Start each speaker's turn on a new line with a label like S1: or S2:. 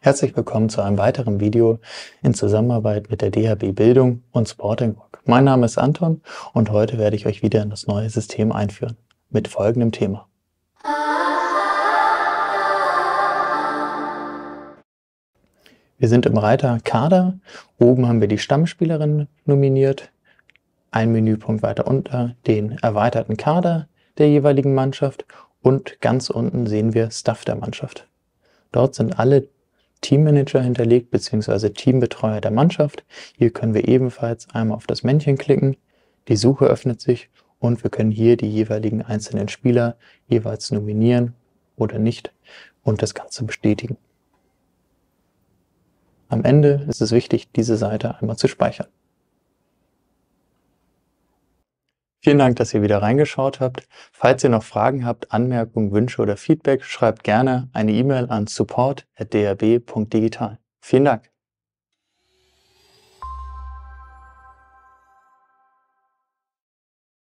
S1: Herzlich willkommen zu einem weiteren Video in Zusammenarbeit mit der DHB Bildung und Sporting Rock. Mein Name ist Anton und heute werde ich euch wieder in das neue System einführen mit folgendem Thema. Wir sind im Reiter Kader. Oben haben wir die Stammspielerinnen nominiert. Ein Menüpunkt weiter unter den erweiterten Kader der jeweiligen Mannschaft und ganz unten sehen wir Staff der Mannschaft. Dort sind alle Teammanager hinterlegt bzw. Teambetreuer der Mannschaft. Hier können wir ebenfalls einmal auf das Männchen klicken, die Suche öffnet sich und wir können hier die jeweiligen einzelnen Spieler jeweils nominieren oder nicht und das Ganze bestätigen. Am Ende ist es wichtig, diese Seite einmal zu speichern. Vielen Dank, dass ihr wieder reingeschaut habt. Falls ihr noch Fragen habt, Anmerkungen, Wünsche oder Feedback, schreibt gerne eine E-Mail an support@drb.digital. Vielen Dank.